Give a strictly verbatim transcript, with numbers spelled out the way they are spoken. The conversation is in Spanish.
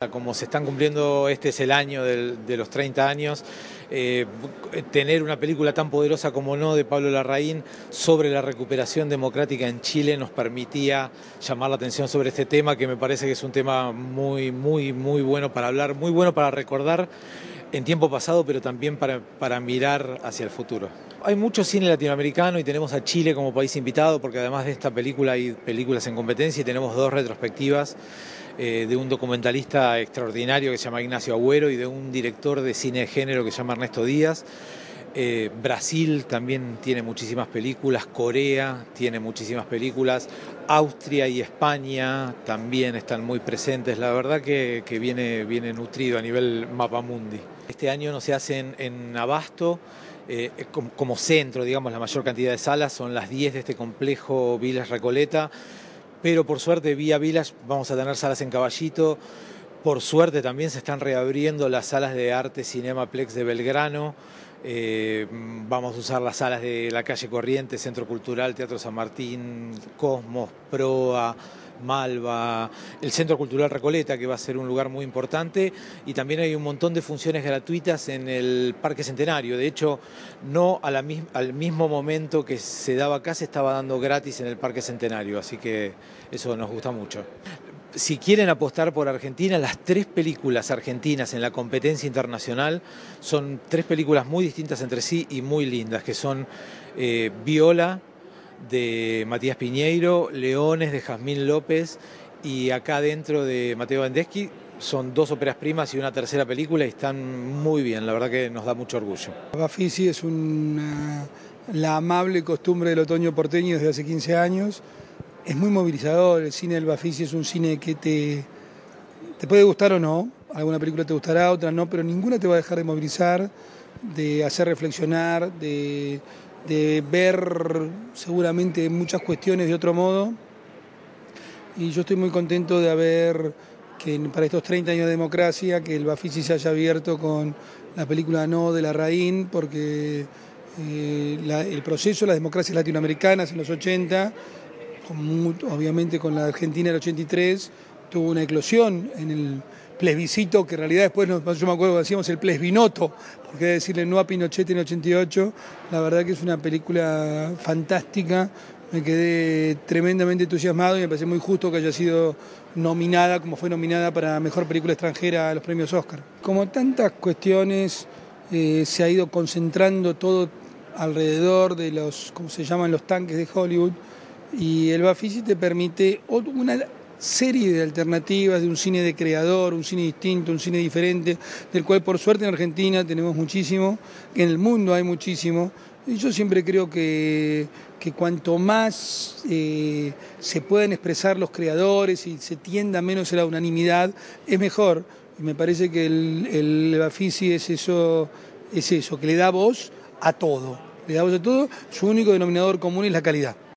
Como se están cumpliendo, este es el año del, de los treinta años, eh, tener una película tan poderosa como No de Pablo Larraín sobre la recuperación democrática en Chile nos permitía llamar la atención sobre este tema, que me parece que es un tema muy, muy, muy bueno para hablar, muy bueno para recordar en tiempo pasado, pero también para, para mirar hacia el futuro. Hay mucho cine latinoamericano y tenemos a Chile como país invitado, porque además de esta película hay películas en competencia y tenemos dos retrospectivas eh, de un documentalista extraordinario que se llama Ignacio Agüero y de un director de cine de género que se llama Ernesto Díaz. Eh, Brasil también tiene muchísimas películas, Corea tiene muchísimas películas, Austria y España también están muy presentes. La verdad que, que viene, viene nutrido a nivel mapamundi. Este año no se hace en, en Abasto, eh, como, como centro, digamos, la mayor cantidad de salas, son las diez de este complejo Village Recoleta, pero por suerte vía Village vamos a tener salas en Caballito. Por suerte también se están reabriendo las salas de arte Cinemaplex de Belgrano. Eh, vamos a usar las salas de la calle Corrientes, Centro Cultural, Teatro San Martín, Cosmos, Proa, Malva, el Centro Cultural Recoleta, que va a ser un lugar muy importante, y también hay un montón de funciones gratuitas en el Parque Centenario. De hecho, no a la, al mismo momento que se daba acá, se estaba dando gratis en el Parque Centenario, así que eso nos gusta mucho. Si quieren apostar por Argentina, las tres películas argentinas en la competencia internacional son tres películas muy distintas entre sí y muy lindas, que son eh, Viola, de Matías Piñeiro, Leones, de Jazmín López, y Acá Dentro, de Mateo Vendeschi. Son dos óperas primas y una tercera película y están muy bien, la verdad que nos da mucho orgullo. Bafisi es una, la amable costumbre del otoño porteño desde hace quince años. Es muy movilizador, el cine del Bafisi es un cine que te, te puede gustar o no, alguna película te gustará, otra no, pero ninguna te va a dejar de movilizar, de hacer reflexionar, de, de ver seguramente muchas cuestiones de otro modo. Y yo estoy muy contento de haber, que para estos treinta años de democracia, que el Bafisi se haya abierto con la película No de Larraín, porque eh, la, el proceso de las democracias latinoamericanas en los ochenta, Con, obviamente con la Argentina del ochenta y tres, tuvo una eclosión en el plebiscito, que en realidad después, nos, yo me acuerdo que hacíamos el plebisbinoto, porque decirle no a Pinochet en el ochenta y ocho, la verdad que es una película fantástica, me quedé tremendamente entusiasmado y me parece muy justo que haya sido nominada, como fue nominada para Mejor Película Extranjera a los premios Oscar. Como tantas cuestiones, eh, se ha ido concentrando todo alrededor de los, ¿cómo se llaman?, los tanques de Hollywood. Y el Bafisi te permite una serie de alternativas de un cine de creador, un cine distinto, un cine diferente, del cual por suerte en Argentina tenemos muchísimo, que en el mundo hay muchísimo. Y yo siempre creo que, que cuanto más eh, se puedan expresar los creadores y se tienda menos a la unanimidad, es mejor. Y me parece que el, el Bafisi es eso, es eso, que le da voz a todo. Le da voz a todo, su único denominador común es la calidad.